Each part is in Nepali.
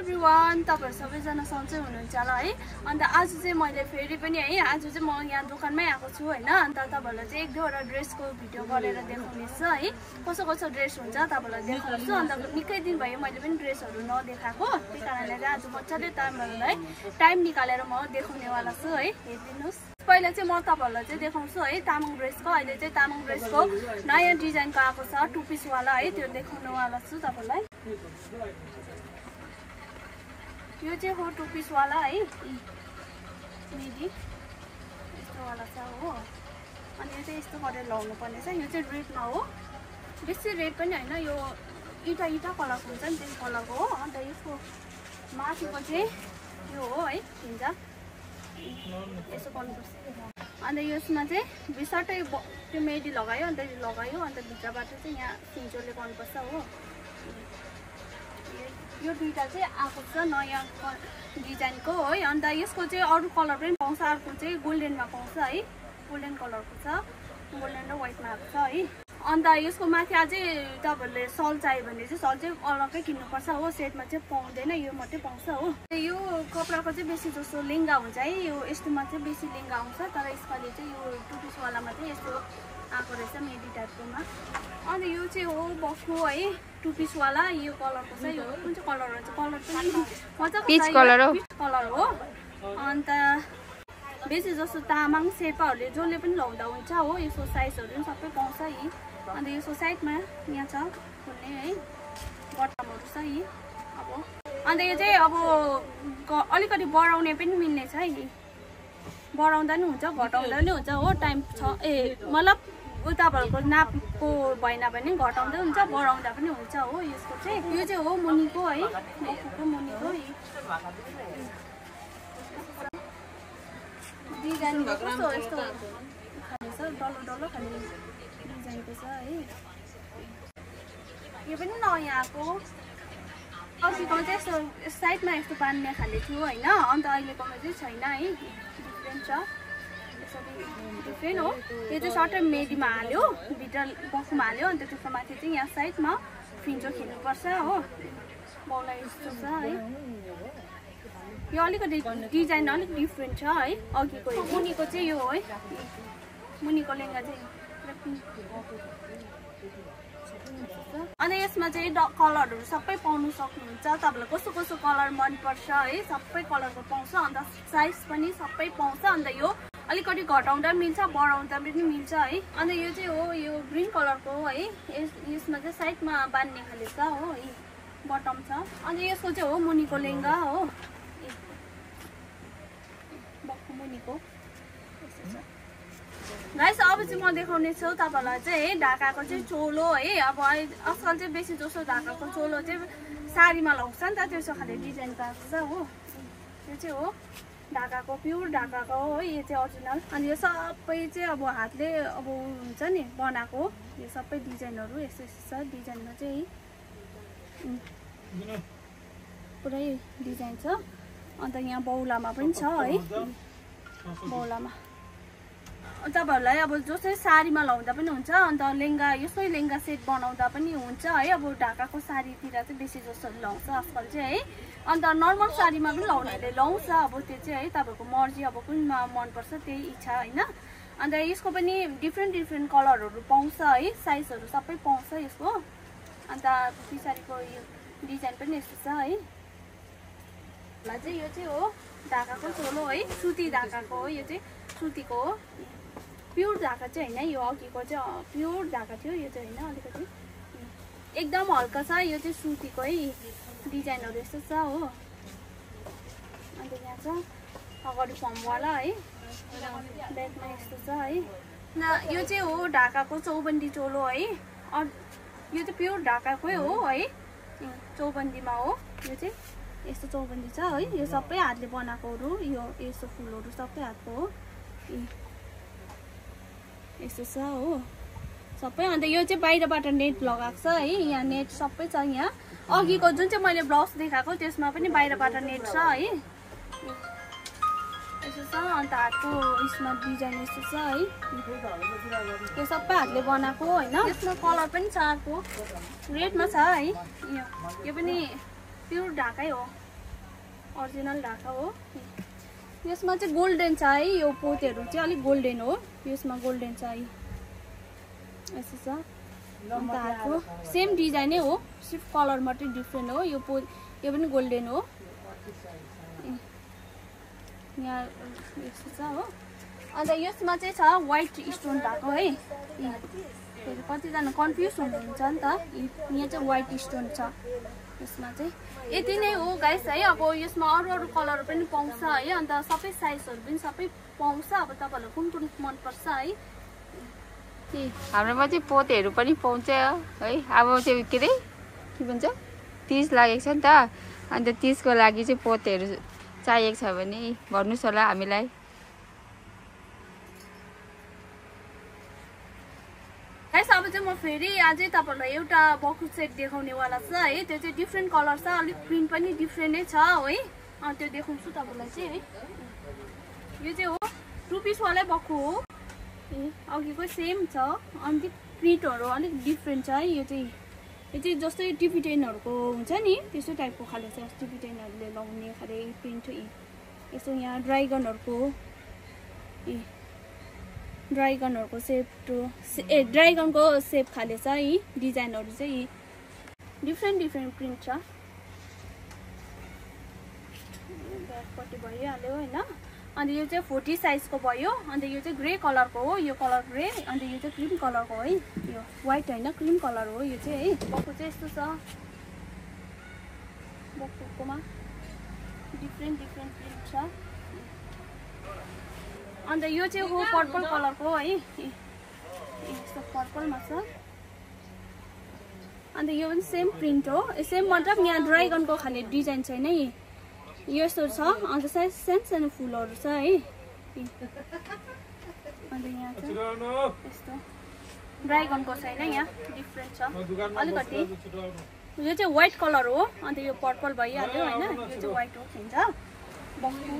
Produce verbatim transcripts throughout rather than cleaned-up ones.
एभ्रिवान, तपाईहरु सबैजना सन्चै हुनुहुन्छ होला है। अन्त आज चाहिँ मैले फेरि पनि है आज चाहिँ म यहाँ दोकानमै आएको छु हैन। अन्त तपाईहरुलाई चाहिँ एक दुईवटा ड्रेसको भिडियो गरेर देखाउने छु है। कस्तो कस्तो ड्रेस हुन्छ तपाईहरुलाई देखाउँछु। अन्त निकै दिन भयो मैले पनि ड्रेसहरु नदेखाएको, त्यही कारणले चाहिँ आज मजाले तपाईहरुलाई टाइम निकालेर म देखाउने वाला छु है। हेर्दिनुस्। पहिला चाहिँ म तपाईहरुलाई चाहिँ देखाउँछु है तामाङ ड्रेसको। अहिले चाहिँ तामाङ ड्रेसको नयाँ डिजाइनको आएको छ टु पिस वाला है, त्यो देखाउनु वाला छु तपाईहरुलाई। यो चाहिँ हो टु पिस वाला है, मिडी यस्तो वाला छ हो। अनि यो चाहिँ यस्तो गरेर लाउनु पर्ने छ। यो चाहिँ रेडमा हो, बेसी रेड पनि हैन, यो इटा इटा कलरको हुन्छ नि, त्यही कलरको हो। अन्त यसको माथिको चाहिँ यो हो है, हिन्जा यसो गर्नुपर्छ। अन्त यसमा चाहिँ बिसटै त्यो मेडी लगायो, अन्त यो लगायो, अन्त भित्रबाट चाहिँ यहाँ फिन्चोले गर्नुपर्छ हो। यो दुईटा चाहिँ आएको छ नयाँ डिजाइनको है। अन्त यसको चाहिँ अरू कलर पनि पाउँछ, अर्को चाहिँ गोल्डनमा पाउँछ है, गोल्डन कलरको छ, गोल्डन र व्हाइटमा आएको छ है। अन्त यसको माथि अझै तपाईँहरूले सल चाहियो भने चाहिँ सल चाहिँ अलग्गै किन्नुपर्छ हो, सेटमा चाहिँ पाउँदैन, यो मात्रै पाउँछ हो। यो कपडाको चाहिँ बेसी जस्तो लेङ्गा हुन्छ है, यो यस्तोमा चाहिँ बेसी लेङ्गा आउँछ, तर यसपालि चाहिँ यो टु पिसवालामा चाहिँ यस्तो आएको रहेछ मेडी टाइपकोमा। अन्त यो चाहिँ हो बक्खु है, टु पिसवाला, यो कलरको छ। यो कुन चाहिँ कलर हुन्छ, कलर पनि मजाको पिच कलर हो, पिच कलर हो। अन्त बेसी जस्तो तामाङ शेर्पाहरूले जसले पनि लाउँदा हुन्छ हो। यसको साइजहरू पनि सबै पाउँछ यी। अन्त यसको साइडमा यहाँ छ खोल्ने है, बटमहरू छ यी अब। अन्त यो चाहिँ अब अलिकति बढाउने पनि मिल्ने छ है, बढाउँदा पनि हुन्छ घटाउँदा पनि हुन्छ हो। टाइम छ ए मतलब तपाईँहरूको नापको भएन भने घटाउँदै हुन्छ, बढाउँदा पनि हुन्छ हो। यसको चाहिँ यो चाहिँ हो मुनिको है, बक्खुको मुनिको डिजाइन कस्तो यस्तो खाले छ, डल्लो डल्लो खाले डिजाइनको छ है। यो पनि नयाँ आएको, अघिको चाहिँ यस्तो साइडमा यस्तो बान्ने खाले थियो होइन, अन्त अहिलेकोमा चाहिँ छैन है, डिफ्रेन्ट छ, डिफ्रेन्ट हो। यो चाहिँ सर्ट मेडीमा हाल्यो, भित्र बक्खुमा हाल्यो, अन्त त्यसको माथि चाहिँ यहाँ साइडमा फिन्चो खिच्नुपर्छ हो, बौला यस्तो छ है। यो अलिकति डिजाइन अलिक डिफ्रेन्ट छ है अघिको। मुनिको चाहिँ यो है, मुनिको लेङ्गा चाहिँ। अनि यसमा चाहिँ कलरहरू सबै पाउनु सक्नुहुन्छ, तपाईँलाई कस्तो कस्तो कलर मनपर्छ है, सबै कलरको पाउँछ। अन्त साइज पनि सबै पाउँछ। अन्त यो अलिकति घटाउँदा पनि मिल्छ, बढाउँदा पनि मिल्छ है। अन्त यो चाहिँ हो यो ग्रिन कलरको हो है, यस यसमा चाहिँ साइडमा बान्ने खाले छ हो, बटम छ। अन्त यसको चाहिँ हो मुनिको लेङ्गा हो, बक्खु मुनिको यस्तो छ। गाइस अब चाहिँ म देखाउने छु तपाईँलाई चाहिँ है ढाकाको चाहिँ चोलो है। अब आजकल चाहिँ बेसी जस्तो ढाकाको चोलो चाहिँ साडीमा लाउँछ नि त, त्यस्तो खाले डिजाइन पाएको छ हो। यो चाहिँ हो ढाकाको, प्युर ढाकाको हो है, यो चाहिँ अरिजिनल। अनि यो सबै चाहिँ अब हातले अब हुन्छ नि बनाएको, यो सबै डिजाइनहरू यस्तो यस्तो छ। डिजाइनमा चाहिँ पुरै डिजाइन छ। अन्त यहाँ बौलामा पनि छ है, बौलामा तपाईँहरूलाई अब जसरी साडीमा लाउँदा पनि हुन्छ। अन्त लेङ्गा यस्तै लेङ्गा सेट बनाउँदा पनि हुन्छ है। अब ढाकाको साडीतिर चाहिँ बेसी जस्तो लाउँछ आजकल चाहिँ है। अन्त नर्मल साडीमा पनि लाउनेहरूले लाउँछ, अब त्यो चाहिँ है तपाईँको मर्जी, अब कुनमा मनपर्छ त्यही इच्छा होइन। अन्त यसको पनि डिफ्रेन्ट डिफ्रेन्ट कलरहरू पाउँछ है, साइजहरू सबै पाउँछ यसको। अन्त पछाडिको यो डिजाइन पनि यस्तो छ है। चाहिँ यो चाहिँ हो ढाकाको चोलो है, सुती ढाकाको हो, यो चाहिँ सुतीको हो, प्युर ढाका चाहिँ होइन। यो अघिको चाहिँ प्युर ढाका थियो, यो चाहिँ होइन, अलिकति एकदम हल्का छ। यो चाहिँ सुतीको है, डिजाइनहरू यस्तो छ हो। अन्त यहाँ छ अगाडि फर्मवाला है, ब्याकमा यस्तो छ है। न यो चाहिँ हो ढाकाको चौबन्दी चोलो है, यो चाहिँ प्युर ढाकाकै हो है, चौबन्दीमा हो। यो चाहिँ यस्तो चौबन्दी छ है, यो सबै हातले बनाएकोहरू, यो यस्तो फुलहरू सबै हातको हो, यस्तो छ हो सबै। अन्त यो चाहिँ बाहिरबाट नेट लगाएको छ है, यहाँ नेट सबै छ। यहाँ अघिको जुन चाहिँ मैले ब्लाउज देखाएको त्यसमा पनि बाहिरबाट नेट छ है, यस्तो छ। अन्त हातको यसमा डिजाइन यस्तो छ है, यो सबै हातले बनाएको होइन। यसमा कलर पनि छ, अर्को रेडमा छ है, यो यो पनि प्युर ढाकै हो। ओरिजिनल ढाका हो। यसमा चाहिँ गोल्डन छ है, यो पोतहरू चाहिँ अलिक गोल्डन हो, यसमा गोल्डन छ है। यसो छ अन्त हातको सेम डिजाइनै हो, सिर्फ कलर मात्रै डिफ्रेन्ट हो। यो पो यो पनि गोल्डन हो। यहाँ यस्तो छ हो। अन्त यसमा चाहिँ छ व्हाइट स्टोन भएको है। फेरि कतिजना कन्फ्युज हुनुहुन्छ नि त, यहाँ चाहिँ व्हाइट स्टोन छ यसमा चाहिँ। यति नै हो गाइस है। अब यसमा अरू अरू कलर पनि पाउँछ है, अन्त सबै साइजहरू पनि सबै पाउँछ। अब तपाईँहरूलाई कुन कुन मनपर्छ है। हाम्रोमा चाहिँ पोतेहरू पनि पाउँछ है। अब चाहिँ के अरे के भन्छ तीज लागेको छ नि त, अन्त तीजको लागि चाहिँ पोतेहरू चाहिएको छ भने भन्नुहोस् होला हामीलाई। गाइस अब चाहिँ म फेरि अझै तपाईँहरूलाई एउटा बक्खु सेट देखाउनेवाला छ है। त्यो चाहिँ डिफ्रेन्ट कलर छ, अलिक प्रिन्ट पनि डिफ्रेन्टै छ है। अनि त्यो देखाउँछु तपाईँलाई चाहिँ है। यो चाहिँ हो टु पिसवालै बक्खु हो। ए अघिको सेम छ, अनि प्रिन्टहरू अलिक डिफ्रेन्ट छ है। यो चाहिँ यो चाहिँ जस्तै टिबिटेनहरूको हुन्छ नि त्यस्तो टाइपको खाले छ। टिबिटेनहरूले लाउने खाले प्रिन्ट। यसो यहाँ ड्राइगनहरूको ए ड्राइगनहरूको सेप टु ए ड्राइगनको सेप खाले छ है। डिजाइनहरू चाहिँ डिफ्रेन्ट डिफ्रेन्ट प्रिन्ट छ। ब्याकपट्टि भइहाल्यो होइन। अन्त यो चाहिँ फोर्टी साइजको भयो। अन्त यो चाहिँ ग्रे कलरको हो, यो कलर ग्रे। अन्त यो चाहिँ क्रिम कलरको है, यो व्हाइट होइन क्रिम कलर हो यो चाहिँ है। बक्खु चाहिँ यस्तो छ, बक्खुकोमा डिफ्रेन्ट डिफ्रेन्ट प्रिन्ट छ। अन्त यो चाहिँ हो पर्पल कलरको है, यस्तो पर्पलमा छ। अन्त यो पनि सेम प्रिन्ट हो, सेम मतलब यहाँ ड्राइगनको खाले डिजाइन छैन है। यस्तो छ। अन्त साइज सानो सानो फुलहरू छ है। अन्त यहाँ चाहिँ यस्तो ड्राइगनको छैन, यहाँ डिफ्रेन्ट छ अलिकति। यो चाहिँ व्हाइट कलर हो। अन्त यो पर्पल भइहाल्यो होइन। यो चाहिँ व्हाइट हो खिन्छ बक्खु।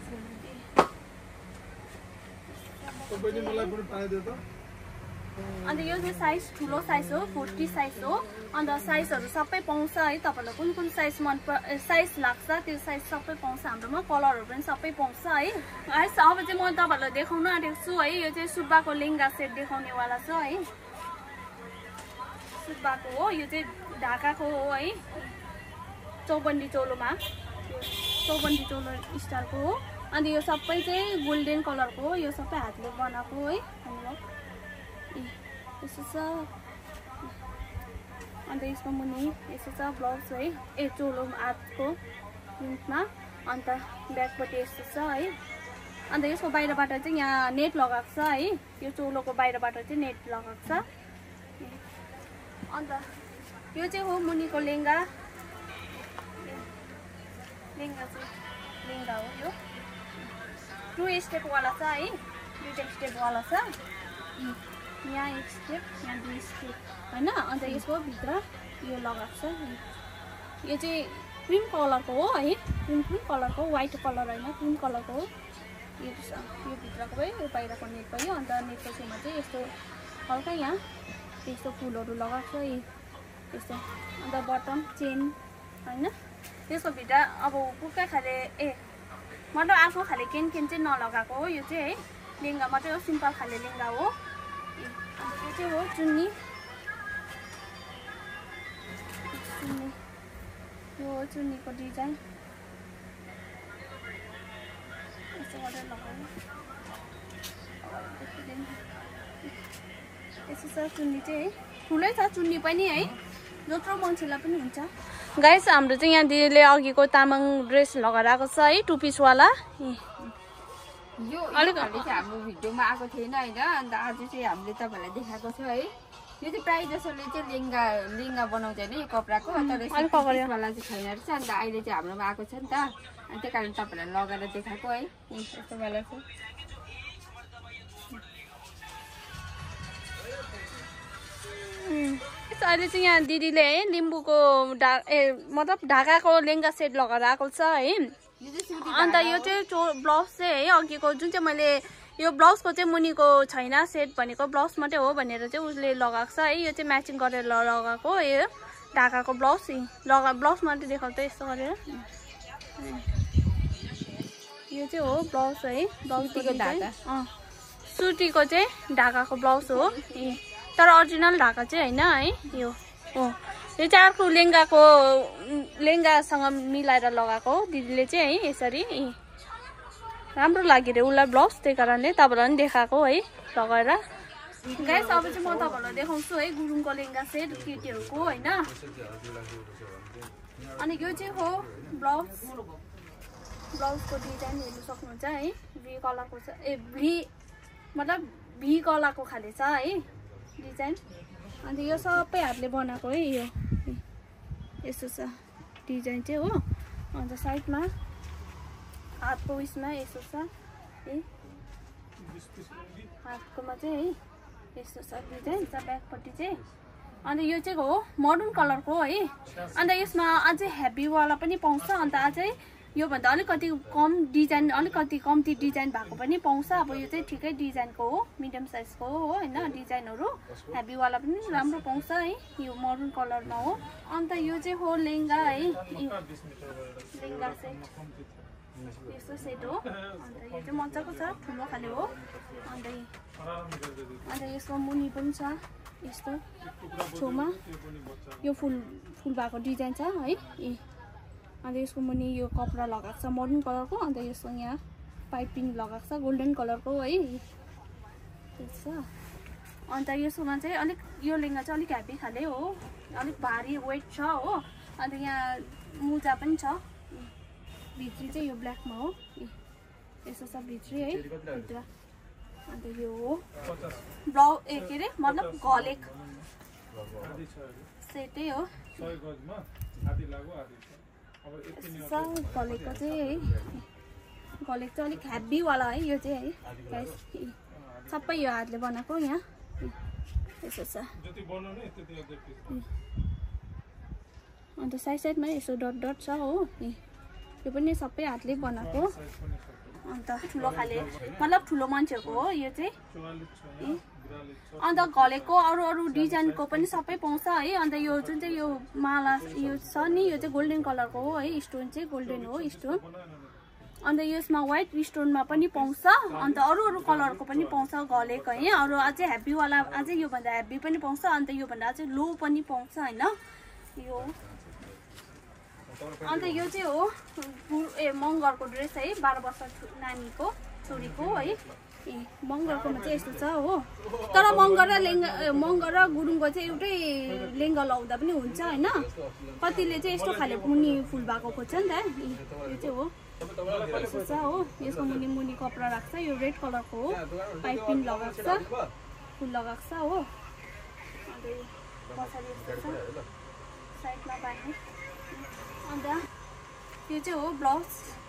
अन्त यो चाहिँ साइज ठुलो साइज हो, फोर्टी साइज हो। अन्त साइजहरू सबै पाउँछ है। तपाईँलाई कुन कुन साइज मन साइज लाग्छ त्यो साइज सबै पाउँछ हाम्रोमा। कलरहरू पनि सबै पाउँछ है। है अब चाहिँ म तपाईँहरूलाई देखाउन आँटेको छु है। यो चाहिँ सुब्बाको लेङ्गा सेट देखाउनेवाला छ है। सुब्बाको हो, यो चाहिँ ढाकाको हो है। चौबन्दी चोलोमा चौबन्दी चोलो स्टाइलको हो। अन्त यो सबै चाहिँ गोल्डन कलरको हो। यो सबै हातले बनाएको है। यसो छ। अन्त यसको मुनि यसो छ ब्लाउज है। ए चोलो हातको प्रिन्टमा। अन्त ब्याकपट्टि यस्तो छ है। अन्त यसको बाहिरबाट चाहिँ यहाँ नेट लगाएको छ है। यो चोलोको बाहिरबाट चाहिँ नेट लगाएको छ। अन्त यो चाहिँ हो मुनिको लेङ्गा। लेङ्गा चाहिँ लेङ्गा हो यो। टु स्टेपवाला छ है, दुईवटा स्टेपवाला छ। यहाँ एक स्टेप, यहाँ दुई स्टेप होइन। अन्त यसको भित्र यो लगाएको छ। यो चाहिँ क्रिम कलरको हो है, क्रिम क्रिम कलरको, व्हाइट कलर होइन क्रिम कलरको हो। यो यो भित्रको भयो, यो बाहिरको नेट भयो। अन्त नेटको छेउमा चाहिँ यस्तो हल्का यहाँ यस्तो फुलहरू लगाएको छ यस्तो। अन्त बटम चेन होइन। त्यसको भित्र अब पुक्का खाले ए मतलब आफ्नो खाले केन केन चाहिँ नलगाएको हो। यो चाहिँ है लेङ्गा मात्रै हो, सिम्पल खाले लेङ्गा हो। अन्त यो चाहिँ हो चुन्नी। चुन्नी यो हो चुन्नीको डिजाइन। यस्तो गरेर लगाउनु यसो छ। चुन्नी चाहिँ है ठुलै छ चुन्नी पनि है, जत्रो मान्छेलाई पनि हुन्छ। गाइस हाम्रो चाहिँ यहाँ दिदीले अघिको तामाङ ड्रेस लगाएर आएको छ है, टु पिसवाला। यो अलिक हाम्रो भिडियोमा आएको थिएन होइन। अन्त आज चाहिँ हामीले तपाईँहरूलाई देखाएको छ है। यो चाहिँ प्रायः जसोले चाहिँ लेङ्गा लेङ्गा बनाउँछ होइन यो कपडाको, तर यसवाला चाहिँ छैन रहेछ। अन्त अहिले चाहिँ हाम्रोमा आएको छ नि त, अनि त्यही कारण तपाईँहरूलाई लगाएर देखाएको है। यस्तो वाला छ। अहिले चाहिँ यहाँ दिदीले है लिम्बूको ढा ए मतलब ढाकाको लेङ्गा सेट लगाएर आएको छ है। अन्त यो चाहिँ चो ब्लाउज चाहिँ है अघिको जुन चाहिँ मैले यो ब्लाउजको चाहिँ मुनिको छैन सेट भनेको ब्लाउज मात्रै हो भनेर चाहिँ उसले लगाएको छ है। यो चाहिँ म्याचिङ गरेर लगाएको यो ढाकाको ब्लाउज लगा ब्लाउज मात्रै देखाउँछ यस्तो गरेर। यो चाहिँ हो ब्लाउज है ब्लाउजको ढाका अँ सुतीको चाहिँ ढाकाको ब्लाउज हो तर ओरिजिनल ढाका चाहिँ होइन है यो हो यो चाहिँ अर्को लेङ्गाको लेङ्गासँग मिलाएर लगाएको हो दिदीले चाहिँ है यसरी राम्रो लाग्यो रे उसलाई ब्लाउज त्यही कारणले तपाईँलाई पनि देखाएको है लगाएर गाइस अब चाहिँ म तपाईँहरूलाई देखाउँछु है गुरुङको लेङ्गा सेट केटीहरूको होइन अनि यो चाहिँ हो ब्लाउज ब्लाउजको डिजाइन हेर्नु सक्नुहुन्छ है भी कलरको छ ए भी मतलब भी कलरको खाले छ है डिजाइन अन्त यो सबै हातले बनाएको है यो यस्तो छ डिजाइन चाहिँ हो अन्त साइडमा हातको उयसमा यस्तो छ है हातकोमा चाहिँ है यस्तो छ डिजाइन छ ब्याकपट्टि चाहिँ अन्त यो चाहिँ हो मरुन कलरको है अन्त यसमा अझै हेभीवाला पनि पाउँछ अन्त अझै योभन्दा अलिकति कम डिजाइन अलिकति कम्ती डिजाइन भएको पनि पाउँछ अब यो चाहिँ ठिकै डिजाइनको हो मिडियम साइजको हो होइन डिजाइनहरू हेभीवाला पनि राम्रो पाउँछ है यो मरुन कलरमा हो अन्त यो चाहिँ हो लेङ्गा है लेङ्गा सेट यस्तो सेट हो अन्त यो चाहिँ मजाको छ ठुलो खाले हो अन्त अन्त यसको मुनि पनि छ यस्तो छेउमा यो फुल फुल भएको डिजाइन छ है ए अन्त यसको मुनि यो कपडा लगाएको छ मरुन कलरको अन्त यसको यहाँ पाइपिङ लगाएको छ गोल्डन कलरको है छ अन्त यसकोमा चाहिँ अलिक यो लेङ्गा चाहिँ अलिक हेभी खाले हो अलिक भारी वेट छ हो अन्त यहाँ मुजा पनि छ भित्री चाहिँ यो ब्ल्याकमा हो यस्तो छ भित्री है भित्र अन्त यो हो ब्लाउ ए के अरे मतलब घलेक सेटै हो घलेको चाहिँ है घलेक चाहिँ अलिक हेभीवाला है यो चाहिँ है गाइस सबै यो हातले बनाएको यहाँ यसो छ अन्त साइड साइडमा यसो डट डट छ हो यो पनि सबै हातले बनाएको अन्त ठुलो खाले मतलब ठुलो मान्छेको हो यो चाहिँ अन्त घलेको अरू अरू डिजाइनको पनि सबै पाउँछ है अन्त यो जुन चाहिँ यो माला यो छ नि यो चाहिँ गोल्डन कलरको हो है स्टोन चाहिँ गोल्डन हो स्टोन अन्त यसमा व्हाइट स्टोनमा पनि पाउँछ अन्त अरू अरू कलरको पनि पाउँछ घलेको है अरू अझै हेभीवाला अझै योभन्दा हेभी पनि पाउँछ अन्त योभन्दा अझै लो पनि पाउँछ होइन यो अन्त यो चाहिँ हो ए मगरको ड्रेस है बाह्र वर्ष नानीको छोरीको है ए मगरकोमा चाहिँ यस्तो छ हो तर मगर र लेङ्गा मगर र गुरुङको चाहिँ एउटै लेङ्गा लाउँदा पनि हुन्छ होइन कतिले चाहिँ यस्तो खाले मुनि फुल भएको खोज्छ नि त यो चाहिँ हो यस्तो छ हो यसको मुनि मुनि कपडा राख्छ यो रेड कलरको हो पाइपिङ लगाएको छ फुल लगाएको छ हो अन्त पछाडि यस्तो छ साइडमा बाहिर अन्त यो चाहिँ हो ब्लाउज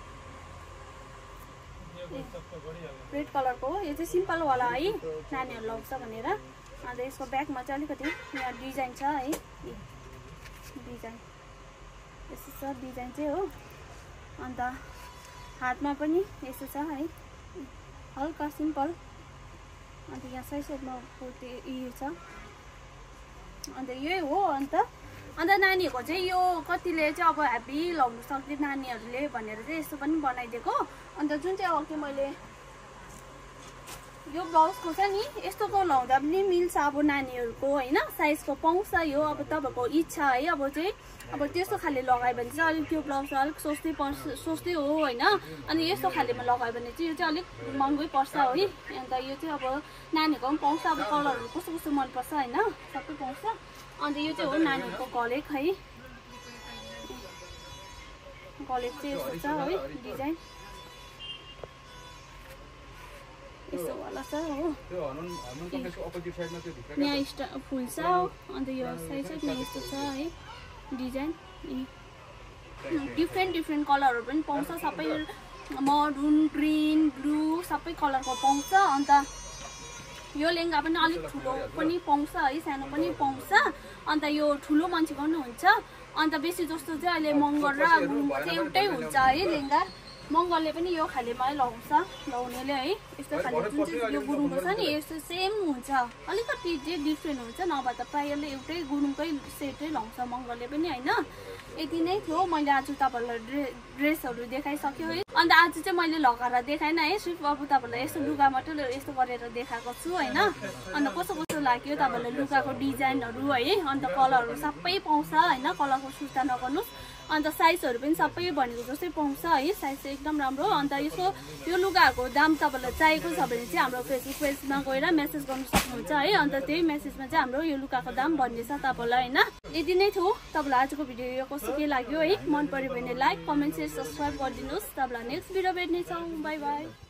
रेड कलरको हो यो चाहिँ सिम्पलवाला है नानीहरू लाउँछ भनेर अन्त यसको ब्यागमा चाहिँ अलिकति यहाँ डिजाइन छ है डिजाइन यस्तो छ डिजाइन चाहिँ हो अन्त हातमा पनि यस्तो छ है हल्का सिम्पल अन्त यहाँ साइड साइडमा पोते यो छ अन्त यही हो अन्त अन्त नानीहरूको चाहिँ यो कतिले चाहिँ अब हेभी लाउनु सक्ने नानीहरूले भनेर चाहिँ यस्तो पनि बनाइदिएको अन्त जुन चाहिँ अघि मैले यो ब्लाउजको छ नि यस्तोको लाउँदा पनि मिल्छ अब नानीहरूको होइन साइजको पाउँछ यो अब तपाईँहरूको इच्छा है अब चाहिँ अब त्यस्तो खाले लगायो भने चाहिँ अलिक त्यो ब्लाउज अलिक सस्तै पर्छ सस्तै हो होइन अनि यस्तो खालेमा लगायो भने चाहिँ यो चाहिँ अलिक महँगै पर्छ है अन्त यो चाहिँ अब नानीहरूको पनि पाउँछ अब कलरहरू कस्तो कस्तो मनपर्छ होइन सबै पाउँछ अन्त यो चाहिँ हो नानीहरूको घलेक है घलेक चाहिँ यस्तो छ है डिजाइन यस्तो वाला छ हो यहाँ स्टा फुल छ अन्त यो साइड साइडमा यस्तो छ है डिजाइन डिफ्रेन्ट डिफ्रेन्ट कलरहरू पनि पाउँछ सबै मरुन ग्रिन ब्लू सबै कलरको पाउँछ अन्त यो लेङ्गा पनि अलिक ठुलो पनि पाउँछ है सानो पनि पाउँछ अन्त यो ठुलो मान्छेको पनि हुन्छ अन्त बेसी जस्तो चाहिँ अहिले मगर र गुरुङको चाहिँ एउटै हुन्छ है लेङ्गा मङ्गलले पनि यो खालेमै लगाउँछ लगाउनेले है यस्तो खाले जुन चाहिँ यो गुरुङको छ नि यस्तो सेम हुन्छ अलिकति चाहिँ डिफ्रेन्ट हुन्छ नभए त प्रायःले एउटै गुरुङकै सेटै लगाउँछ मङ्गलले पनि होइन यति नै थियो मैले आज तपाईँहरूलाई ड्रे ड्रेसहरू देखाइसक्यो है अन्त आज चाहिँ मैले लगाएर देखाएन है सिर्फ अब तपाईँहरूलाई यस्तो लुगा मात्रै यस्तो गरेर देखाएको छु होइन अन्त कस्तो कस्तो लाग्यो तपाईँहरूलाई लुगाको डिजाइनहरू है अन्त कलरहरू सबै पाउँछ होइन कलरको सुर्ता नगर्नुहोस् अन्त साइजहरू पनि सबै भनेको जस्तै पाउँछ है साइज चाहिँ एकदम राम्रो अन्त यसो यो लुगाहरूको दाम तपाईँलाई चाहिएको छ भने चाहिँ हाम्रो फेसबुक पेजमा गएर मेसेज गर्नु सक्नुहुन्छ है अन्त त्यही मेसेजमा चाहिँ हाम्रो यो लुगाको दाम भन्नेछ तपाईँलाई होइन यति नै थियो तपाईँलाई आजको भिडियो यो कस्तो के लाग्यो है मन पर्यो भने लाइक कमेन्ट सेयर सब्सक्राइब गरिदिनुहोस् तपाईँलाई नेक्स्ट भिडियो भेट्नेछौँ बाई बाई